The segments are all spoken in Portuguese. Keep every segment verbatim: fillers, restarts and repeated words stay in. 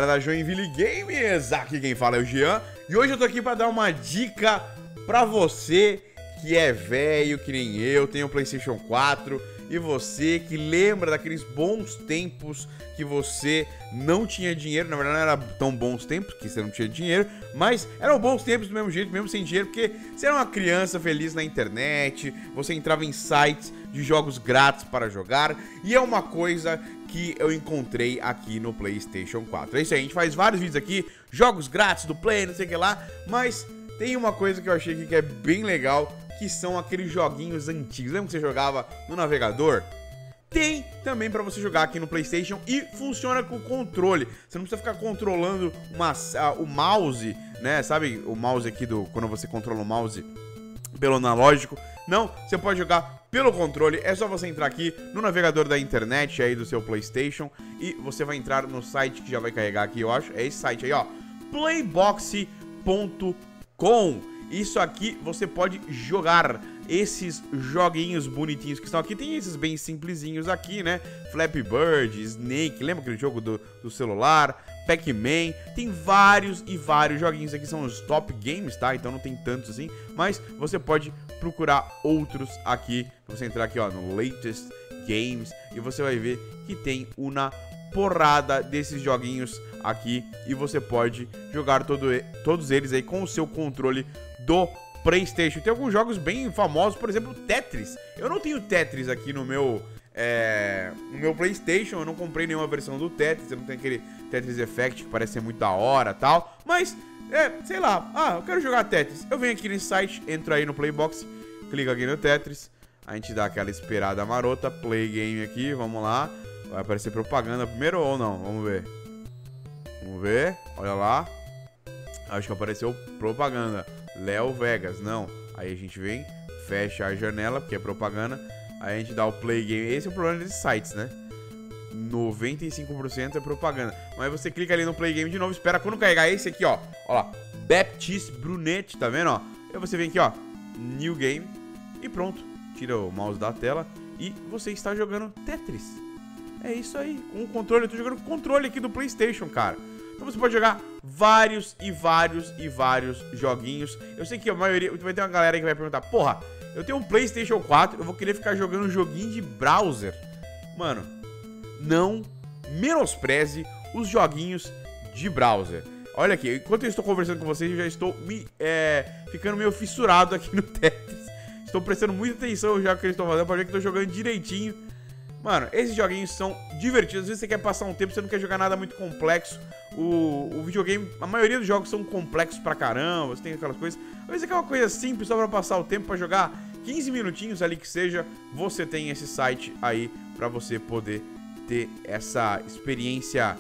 da Joinville Games, aqui quem fala é o Jean. E hoje eu tô aqui pra dar uma dica pra você que é velho, que nem eu, tem o PlayStation quatro. E você que lembra daqueles bons tempos que você não tinha dinheiro. Na verdade não era tão bons tempos, que você não tinha dinheiro, mas eram bons tempos do mesmo jeito, mesmo sem dinheiro. Porque você era uma criança feliz na internet, você entrava em sites de jogos grátis para jogar. E é uma coisa que eu encontrei aqui no PlayStation quatro. É isso aí, a gente faz vários vídeos aqui, jogos grátis do Play, não sei o que lá. Mas tem uma coisa que eu achei aqui que é bem legal, que são aqueles joguinhos antigos. Lembra que você jogava no navegador? Tem também pra você jogar aqui no PlayStation e funciona com o controle. Você não precisa ficar controlando uma, uh, o mouse, né? Sabe o mouse aqui do... Quando você controla o mouse pelo analógico. Não, você pode jogar pelo controle. É só você entrar aqui no navegador da internet aí do seu PlayStation e você vai entrar no site que já vai carregar aqui, eu acho. É esse site aí, ó. playbox ponto com. Isso aqui você pode jogar esses joguinhos bonitinhos que estão aqui. Tem esses bem simplesinhos aqui, né? Flappy Bird, Snake, lembra aquele jogo do, do celular? Pac-Man. Tem vários e vários joguinhos aqui, são os top games, tá? Então não tem tantos assim, mas você pode procurar outros aqui. Você entrar aqui, ó, no Latest Games e você vai ver que tem uma porrada desses joguinhos aqui e você pode jogar todo, todos eles aí com o seu controle do PlayStation. Tem alguns jogos bem famosos, por exemplo, Tetris. Eu não tenho Tetris aqui no meu é, no meu PlayStation, eu não comprei nenhuma versão do Tetris, eu não tenho aquele Tetris Effect que parece ser muito da hora e tal, mas, é, sei lá, ah, eu quero jogar Tetris. Eu venho aqui nesse site, entro aí no Playbox, clico aqui no Tetris, a gente dá aquela esperada marota, Play Game aqui, vamos lá. Vai aparecer propaganda primeiro ou não? Vamos ver. Vamos ver. Olha lá. Acho que apareceu propaganda. Léo Vegas. Não. Aí a gente vem, fecha a janela, porque é propaganda. Aí a gente dá o play game. Esse é o problema desses sites, né? noventa e cinco por cento é propaganda. Mas você clica ali no play game de novo, espera quando carregar esse aqui, ó. Ó lá. Baptiste Brunet, tá vendo, ó? Aí você vem aqui, ó. New game. E pronto. Tira o mouse da tela. E você está jogando Tetris. É isso aí, com o controle, eu tô jogando com o controle aqui do PlayStation, cara. Então você pode jogar vários e vários e vários joguinhos. Eu sei que a maioria, vai ter uma galera aí que vai perguntar: porra, eu tenho um PlayStation quatro, eu vou querer ficar jogando um joguinho de browser. Mano, não menospreze os joguinhos de browser. Olha aqui, enquanto eu estou conversando com vocês, eu já estou me, é, ficando meio fissurado aqui no Tetris. Estou prestando muita atenção já no que eles estão fazendo, pra ver que eu tô jogando direitinho. Mano, esses joguinhos são divertidos. Às vezes você quer passar um tempo, você não quer jogar nada muito complexo. O, o videogame, a maioria dos jogos são complexos pra caramba, você tem aquelas coisas. Às vezes você quer uma coisa simples só pra passar o tempo, pra jogar quinze minutinhos ali que seja. Você tem esse site aí pra você poder ter essa experiência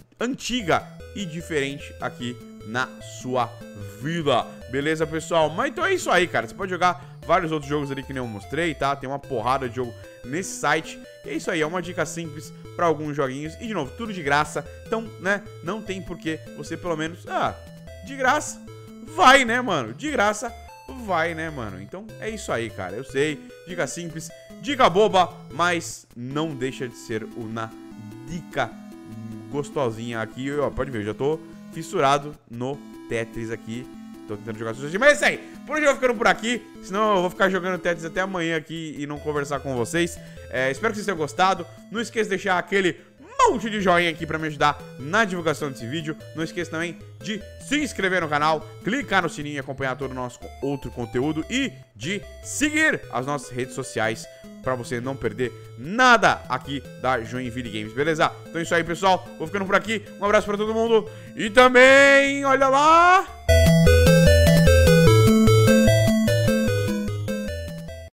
antiga e diferente aqui na sua vida. Beleza, pessoal? Mas então é isso aí, cara. Você pode jogar vários outros jogos ali que nem eu mostrei, tá? Tem uma porrada de jogo nesse site. E é isso aí, é uma dica simples pra alguns joguinhos. E de novo, tudo de graça. Então, né, não tem porquê você pelo menos... Ah, de graça vai, né, mano? De graça vai, né, mano? Então é isso aí, cara. Eu sei, dica simples, dica boba, mas não deixa de ser uma dica gostosinha aqui. Ó, pode ver, eu já tô fissurado no Tetris aqui. Tô tentando jogar sushi, mas é isso aí. Por hoje eu vou ficando por aqui, senão eu vou ficar jogando Tetris até amanhã aqui e não conversar com vocês. É, espero que vocês tenham gostado. Não esqueça de deixar aquele monte de joinha aqui pra me ajudar na divulgação desse vídeo. Não esqueça também de se inscrever no canal, clicar no sininho e acompanhar todo o nosso outro conteúdo e de seguir as nossas redes sociais pra você não perder nada aqui da Joinville Games, beleza? Então é isso aí, pessoal. Vou ficando por aqui. Um abraço pra todo mundo. E também, olha lá...